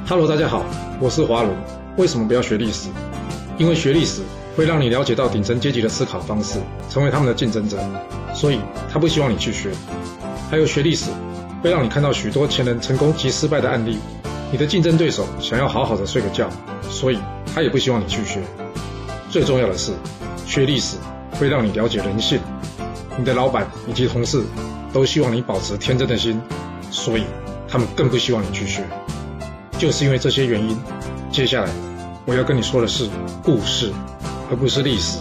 Hello， 大家好，我是华伦。为什么不要学历史？因为学历史会让你了解到顶层阶级的思考方式，成为他们的竞争者，所以他不希望你去学。还有学历史会让你看到许多前人成功及失败的案例，你的竞争对手想要好好的睡个觉，所以他也不希望你去学。最重要的是，学历史会让你了解人性，你的老板以及同事都希望你保持天真的心，所以他们更不希望你去学。就是因为这些原因，接下来我要跟你说的是故事，而不是历史。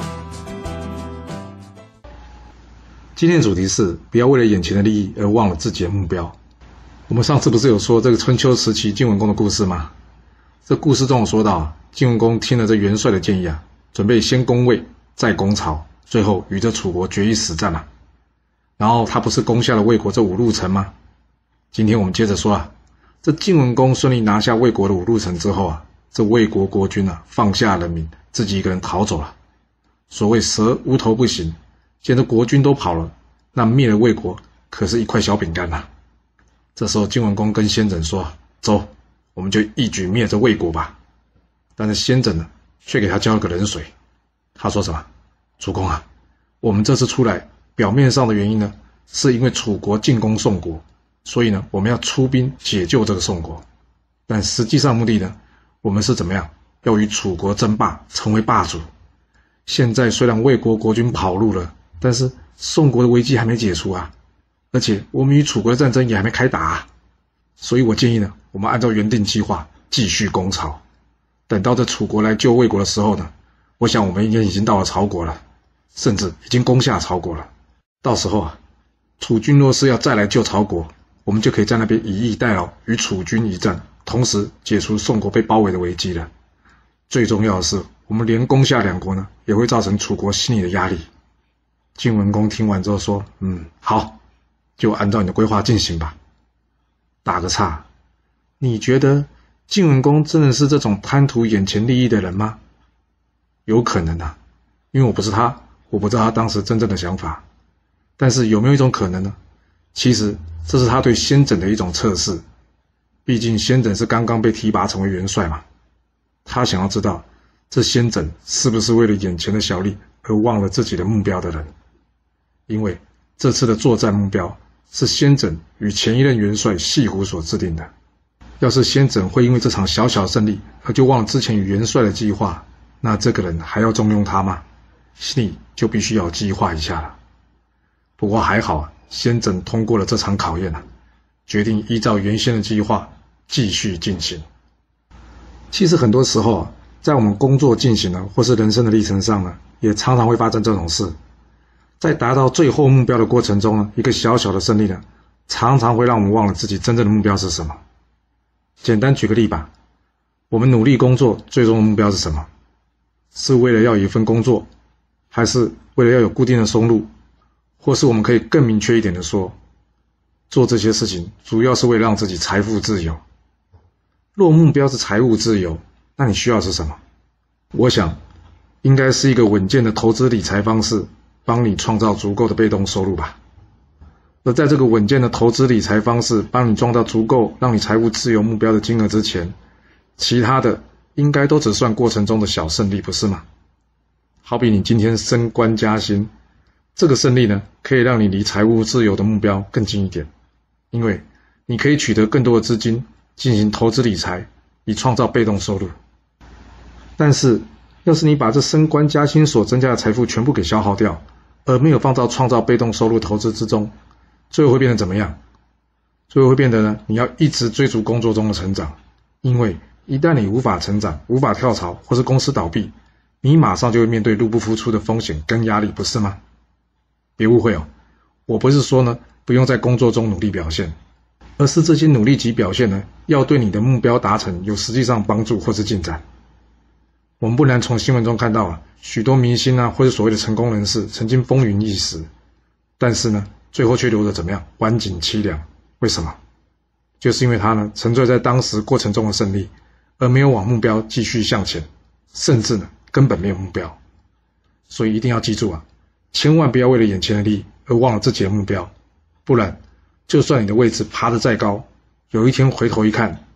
今天的主题是不要为了眼前的利益而忘了自己的目标。我们上次不是有说这个春秋时期晋文公的故事吗？这故事中有说到，晋文公听了这元帅的建议准备先攻魏再攻曹，最后与这楚国决一死战然后他不是攻下了魏国这5路城吗？今天我们接着说这晋文公顺利拿下魏国的5路城之后这魏国国君放下人民，自己一个人逃走了。所谓蛇无头不行，既然国君都跑了，那灭了魏国可是一块小饼干这时候晋文公跟先轸说，走，我们就一举灭这魏国吧。但是先轸呢，却给他浇了个冷水。他说什么？主公我们这次出来表面上的原因呢，是因为楚国进攻宋国，所以呢，我们要出兵解救这个宋国。但实际上目的呢，我们是怎么样？要与楚国争霸，成为霸主。现在虽然魏国国君跑路了，但是宋国的危机还没解除而且我们与楚国的战争也还没开打所以我建议呢，我们按照原定计划继续攻曹。等到这楚国来救魏国的时候呢，我想我们应该已经到了曹国了，甚至已经攻下曹国了。到时候楚军若是要再来救曹国，我们就可以在那边以逸待劳，与楚军一战，同时解除宋国被包围的危机了。最重要的是，我们连攻下2国呢，也会造成楚国心理的压力。晋文公听完之后说，好，就按照你的规划进行吧。打个岔，你觉得晋文公真的是这种贪图眼前利益的人吗？有可能因为我不是他，我不知道他当时真正的想法。但是有没有一种可能呢？其实这是他对先轸的一种测试。毕竟先轸是刚刚被提拔成为元帅嘛，他想要知道这先轸是不是为了眼前的小利而忘了自己的目标的人。因为这次的作战目标是先轸与前一任元帅郤胡所制定的。要是先轸会因为这场小小胜利而就忘了之前与元帅的计划，那这个人还要重用他吗？心里就必须要计划一下了。不过还好先轸通过了这场考验决定依照原先的计划继续进行。其实很多时候在我们工作进行或是人生的历程上也常常会发生这种事。在达到最后目标的过程中一个小小的胜利常常会让我们忘了自己真正的目标是什么。简单举个例吧，我们努力工作最终的目标是什么？是为了要有一份工作，还是为了要有固定的收入？或是我们可以更明确一点的说，做这些事情主要是为了让自己财富自由。若目标是财务自由，那你需要的是什么？我想应该是一个稳健的投资理财方式，帮你创造足够的被动收入吧。而在这个稳健的投资理财方式帮你创造足够让你财务自由目标的金额之前，其他的应该都只算过程中的小胜利，不是吗？好比你今天升官加薪，这个胜利呢，可以让你离财务自由的目标更近一点，因为你可以取得更多的资金进行投资理财，以创造被动收入。但是要是你把这升官加薪所增加的财富全部给消耗掉，而没有放到创造被动收入投资之中，最后会变得怎么样？最后会变得呢，你要一直追逐工作中的成长，因为一旦你无法成长，无法跳槽，或是公司倒闭，你马上就会面对入不敷出的风险跟压力，不是吗？别误会我不是说呢不用在工作中努力表现，而是这些努力及表现呢，要对你的目标达成有实际上帮助或是进展。我们不难从新闻中看到许多明星或者所谓的成功人士曾经风云一时，但是呢最后却留得怎么样？晚景凄凉。为什么？就是因为他呢沉醉在当时过程中的胜利，而没有往目标继续向前，甚至呢根本没有目标。所以一定要记住千万不要为了眼前的利益而忘了自己的目标，不然就算你的位置爬得再高，有一天回头一看，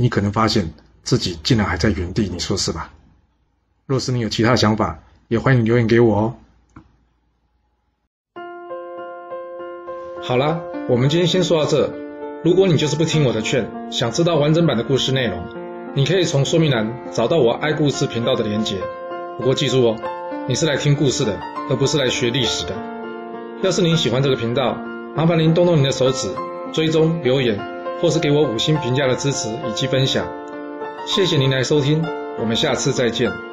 你可能发现自己竟然还在原地，你说是吧？若是你有其他想法，也欢迎留言给我哦。好啦，我们今天先说到这。如果你就是不听我的劝，想知道完整版的故事内容，你可以从说明栏找到我爱故事频道的连结。不过记住哦，你是来听故事的，而不是来学历史的。要是您喜欢这个频道，麻烦您动动您的手指，追踪、留言，或是给我5星评价的支持以及分享。谢谢您来收听，我们下次再见。